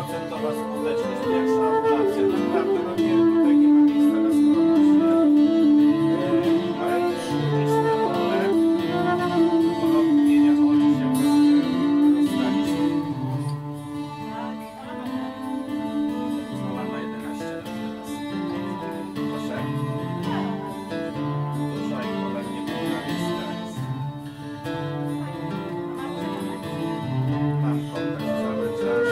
100% skuteczność, pierwsza ambulacja. Naprawdę, no nie, tutaj nie ma miejsca na skromność. Ale też liczne role porozumienia oni się rozstaliśmy. Znowu ma 11 lat teraz. Proszę. Duża i pola nie powinna jest teraz. Mam kontakt cały czas.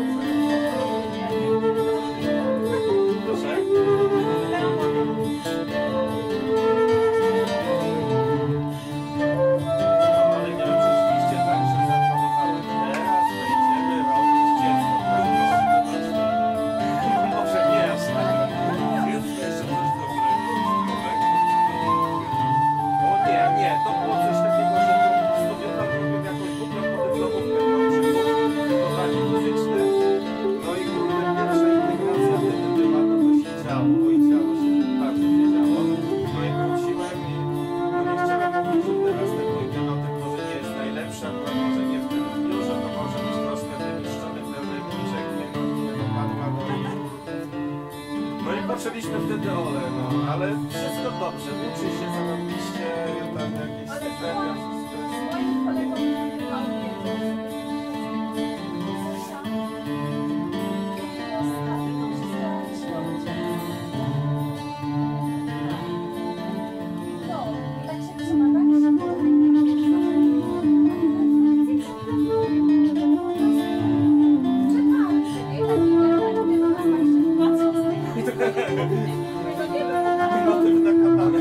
Proszę. Ale nie wiem, rzeczywiście tak, że zaplanowałem teraz, będziemy robić dziecko. Może nie aż tak. Jest jeszcze coś dobrego. O nie, nie, to było coś takiego, że to studiowałem robił jakąś podyplomówkę przygotowanie muzyczne. No i kurde, pierwsza integracja wtedy była, no to się działo, i działo się, bardzo się działo. No i wróciłem i no nie chciałem mówić, że teraz ten mój genotyp może nie jest najlepszy, a może nie w tym dniu, że to może być troszkę wyniszczony pełny bliżek, nie dopadła go i no i poczęliśmy wtedy ole, no, ale wszystko dobrze, uczy się zarobiście, tam jakieś stypendia, wszystko jest... Moim kolegom mam na kanale.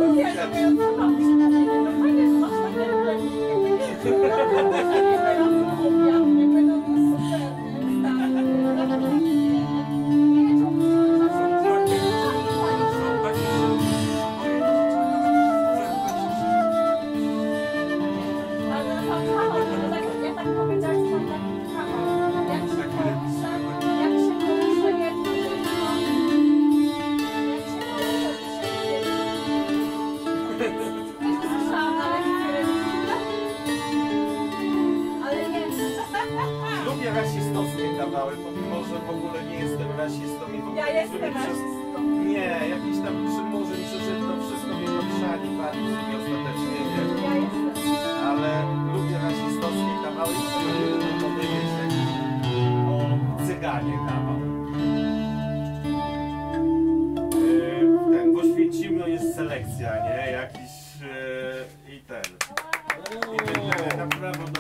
Lubię rasistowskie kawały, pomimo że w ogóle nie jestem rasistą i w ogóle Ja nie jestem lubię rasistą. Nie, jakiś tam przymurzyn, czy Żyd, to wszystko mnie odszali bardzo sobie ostatecznie, nie? Ja jestem. Ale lubię rasistowskie kawały i chcę powiedzieć jakiś o cyganie kawał. Ten, w Oświęcimiu jest selekcja, nie? Jakiś i ten. I tyle, na prawo